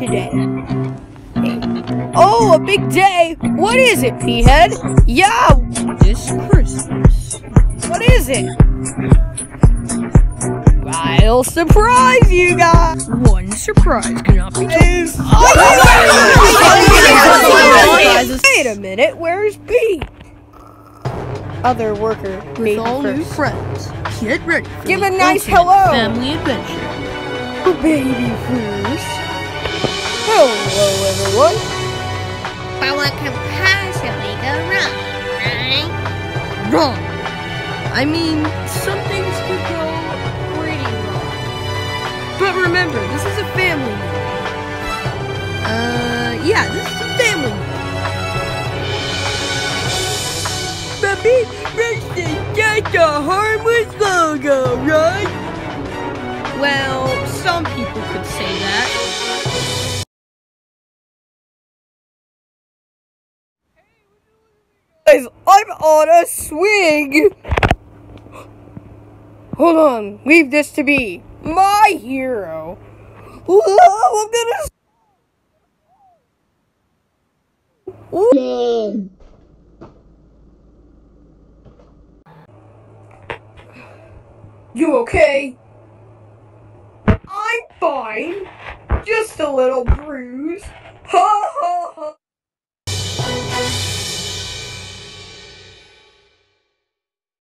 today? Oh, a big day! What is it, P-head? Yeah, This Christmas. what is it? I'll surprise you guys! One surprise cannot be told. Wait a minute, where's B? Other worker, With baby all new first. friends. Get ready for Give the a nice ultimate hello. family adventure. Baby first. Hello, everyone. But what could possibly go wrong, right? Wrong. I mean, some things could go pretty wrong. But remember, this is a family movie. Yeah, this is a family movie. My baby birthday, that's a harmless logo, right? Well, some people could say that. Guys, I'm on a swing! Hold on, leave this to be my hero. Whoa, I'm gonna... You okay? I'm fine. Just a little bruise. Ha ha ha.